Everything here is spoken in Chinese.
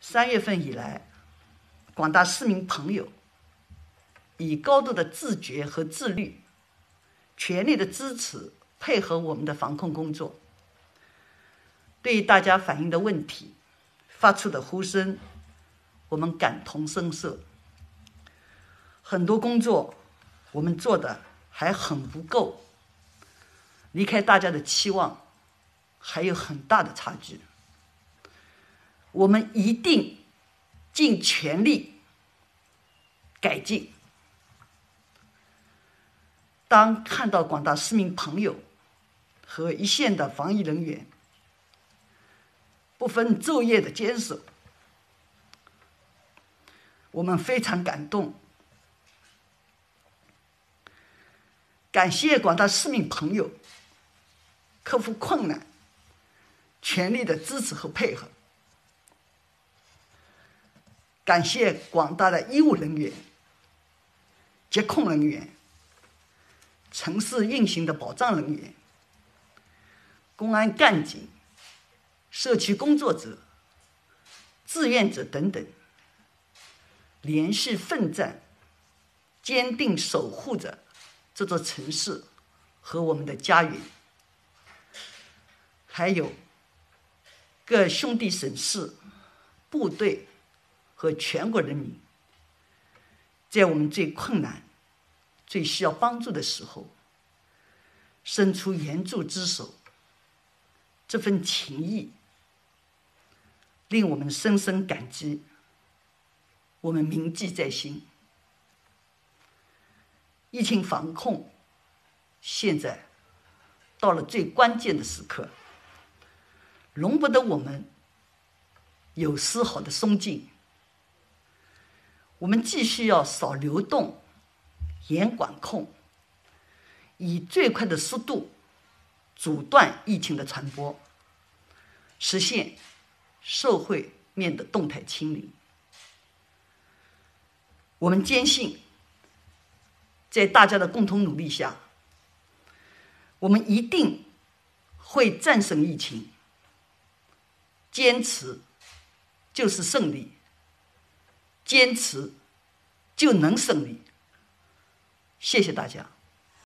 3月份以来，广大市民朋友以高度的自觉和自律，全力的支持配合我们的防控工作。对于大家反映的问题、发出的呼声，我们感同身受。很多工作我们做的还很不够，离开大家的期望还有很大的差距。我们一定尽全力改进。当看到广大市民朋友和一线的防疫人员不分昼夜的坚守，我们非常感动。感谢广大市民朋友克服困难，全力的支持和配合。感谢广大的医务人员、疾控人员、城市运行的保障人员、公安干警、社区工作者、志愿者等等，连续奋战，坚定守护着这座城市和我们的家园。还有各兄弟省市部队和全国人民，在我们最困难、最需要帮助的时候，伸出援助之手，这份情谊令我们深深感激，我们铭记在心。疫情防控现在到了最关键的时刻，容不得我们有丝毫的松劲。我们继续要少流动、严管控，以最快的速度阻断疫情的传播，实现社会面的动态清零。我们坚信，在大家的共同努力下，我们一定会战胜疫情。坚持就是胜利，坚持就能胜利。谢谢大家。